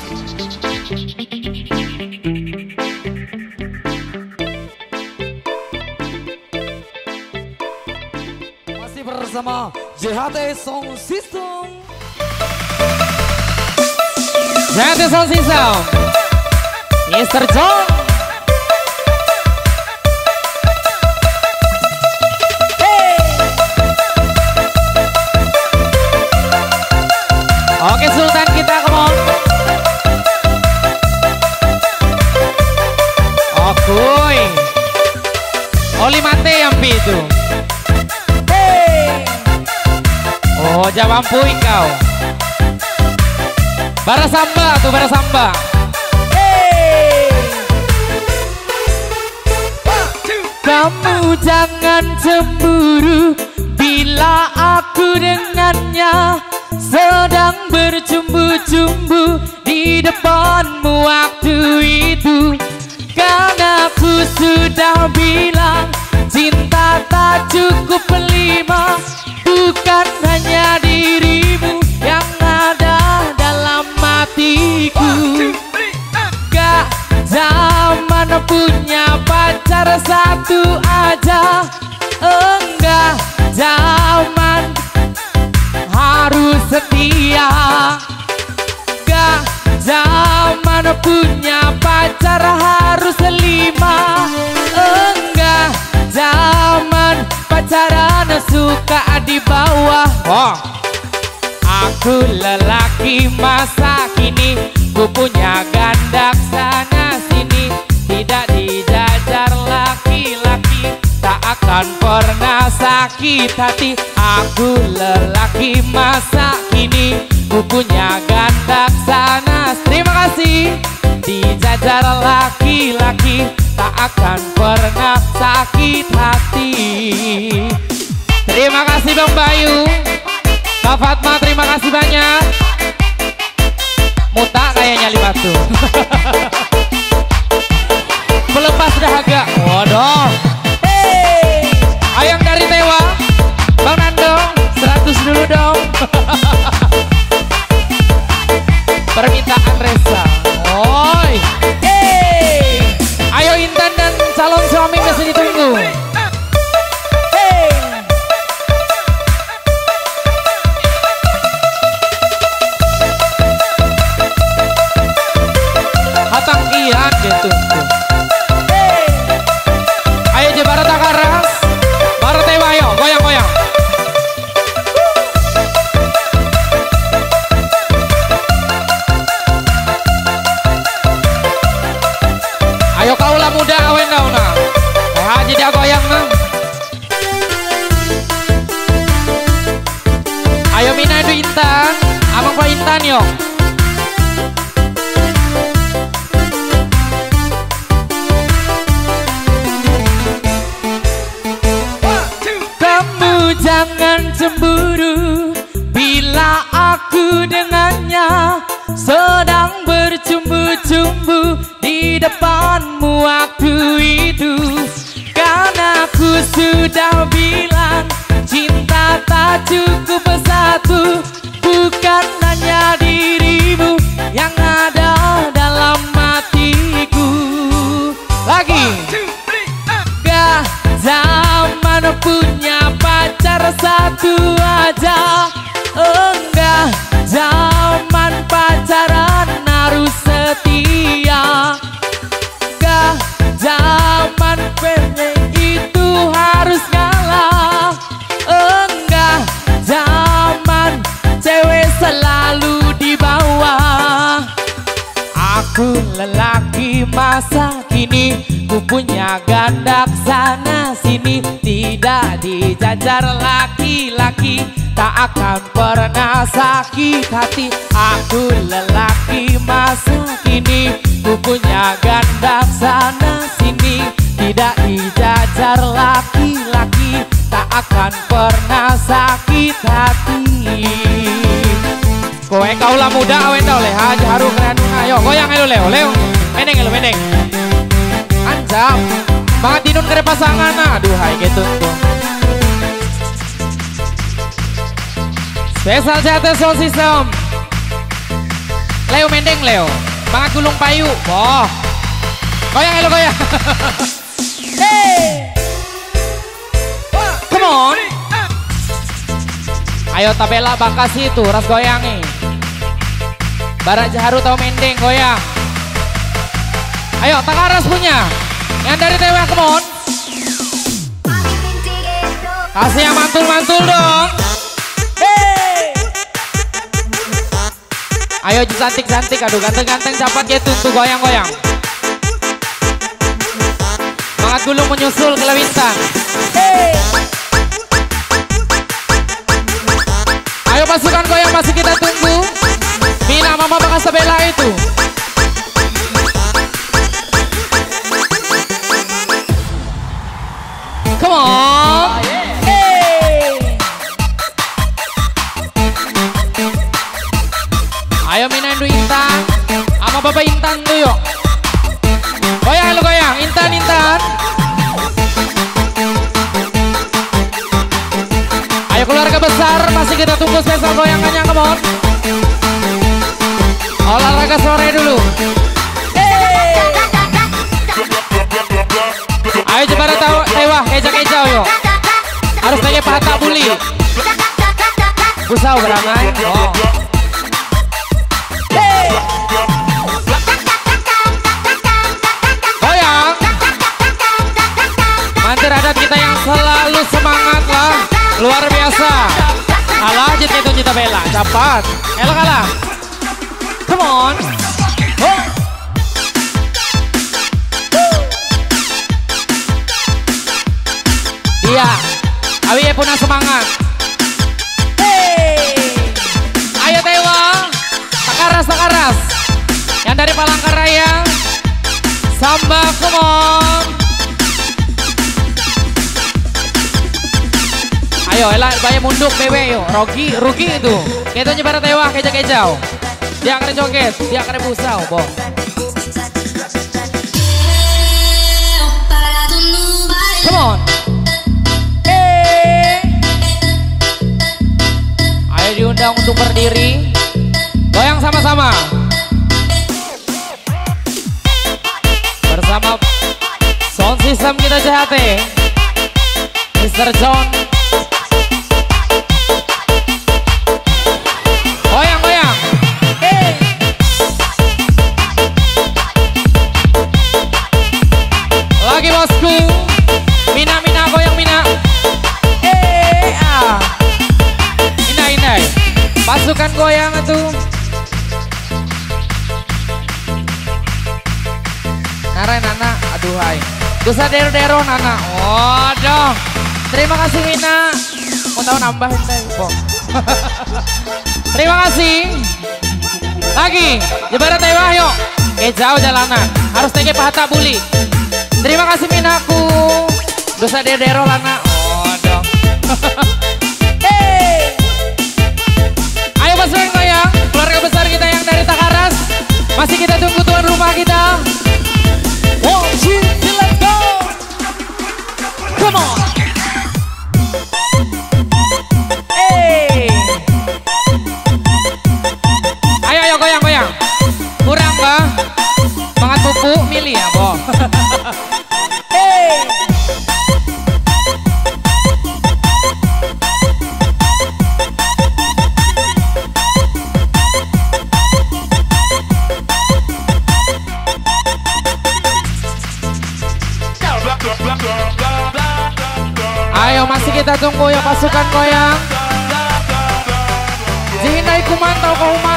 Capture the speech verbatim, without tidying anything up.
Masih bersama J H T Sound System. J H T Sound System, Mister John. Oke Sultan kita, come on. Oke, Oli mate yang itu. Hey. Oh Jawa Ampui kau. Bara samba tuh, bara samba. Hey. Kamu jangan cemburu bila aku dengannya sedang bercumbu-cumbu di depanmu waktu itu. Karena aku sudah bilang cinta tak cukup pelima, bukan hanya dirimu yang ada dalam hatiku. Gak zaman punya pacar satu aja, enggak zaman harus setia. Gak zaman punya pacar harus lima, enggak zaman pacaran suka di bawah. Oh. Aku lelaki masa kini, ku punya gandak sana sini, tidak dijajar laki-laki, tak akan pernah sakit hati. Aku lelaki masa kini, ku punya gandak sana. Terima kasih. Dijajar laki-laki, tak akan pernah sakit hati. Terima kasih Bang Bayu, Kak Fatma, terima kasih banyak. Muta kayaknya lima tuh. Melepas dahaga. Waduh. Hey. Ayang dari Tewa, Bang Nando, seratus dulu dong. Permintaan Reza. Oi. Hey. Ayo Intan dan calon suami masih ditunggu. Hey. Hatang Ian gitu. Hey. Ayo Jebara Takaras, Barat Tewa, ayo goyang-goyang. Ayo kaulah muda awen kau nah. Eh aja dia goyang nah. Ayo Mina itu Intan, abang Pak Intan yo. Kamu jangan cemburu bila aku dengannya sedang bercumbu-cumbu di depanmu waktu itu. Karena aku sudah bilang cinta tak cukup satu, bukan hanya dirimu yang ada dalam hatiku. Lagi. Gak zaman punya pacar satu aja, enggak zaman pacaran harus setia. Gak zaman pengen itu harus ngalah, enggak zaman cewek selalu di bawah. Aku lelaki masa kini, ku punya gandak sana sini, tidak dijajar laki-laki, tak akan pernah sakit hati. Aku lelaki masa kini, ku punya gandak sana sini, tidak dijajar laki-laki, tak akan pernah sakit hati. Kowe kaulah muda awen dah oleh aja haru keren. Ayo goyang ayo leo leo. Meneng elo meneng. Anjam. Banget dinun kere pasangan. Aduh hai gitu tuh. Spesial J H T Sound System. Leo mendeng Leo. Semangat gulung payu. Boh. Goyang elo goyang. Hey. Come on. Ayo tabela bakasi itu ras goyangi. Barat Jaharu tahu mendeng goyang. Ayo Takaras punya. Yang dari T W come on. Kasih yang mantul-mantul dong. Hey. Ayo cantik-cantik, aduh ganteng-ganteng cepat gitu tuh goyang-goyang. Semangat gulung menyusul ke Lewintan. Hey. Ayo pasukan goyang masih kita tunggu. Mina mama bakas tabela itu. Come on. Hey. Ayo Mina Indu Intan. Sama Bapak Intan tuh yuk. Goyang lu goyang. Intan Intan. Ayo keluarga besar masih kita tunggu spesial goyangannya, come on. Olahraga sore dulu. Hey. Ayo Jebara tahu tewah keja-keja yuk. Harus pakai pata buli. Pusau berangai. Oh. Hey. Goyang. Mantir adat kita yang selalu semangat lah. Luar biasa. Alah jit itu kita bela. Cepat. Elok kalah. Come on. Oh. Iya. Awi punya semangat. Hey. Ayo Tewa. Takaras Takaras. Yang dari Palangkaraya. Samba come on. Ayo elah bayar munduk bebe yuk. Rogi rugi itu. Kita nyebar Tewa keja-kejau. Dia akan joget, dia akan busau, boh. Come on. Hey. Ayo diundang untuk berdiri. Goyang sama-sama. Bersama sound system kita C H T. Mister John. Goyang, goyang. Lagi bosku. Mina Mina goyang Mina. Eh ah. Indah indah. Pasukan goyang itu. Nara Nana, aduh hai. Dosa dero dero Nana. Waduh. Terima kasih Mina. Mau tahu nambahin deh, Bong. Terima kasih. Lagi, Jebara Tewah yuk. Ke jauh jalanan. Harus tege pahata buli. Terima kasih Minaku. Dosa dero Lana. Oh dong. Hey. Ayo pasukan goyang. Keluarga besar kita yang dari Takaras. Masih kita tunggu tuan rumah kita. One, two, three, let's go. Come on. Hey. Ayo ayo goyang goyang. Kurang bah. Semangat pupu milih ya boh. Hey. Ayo masih kita tunggu ya pasukan goyang. Jihindai kumantau kau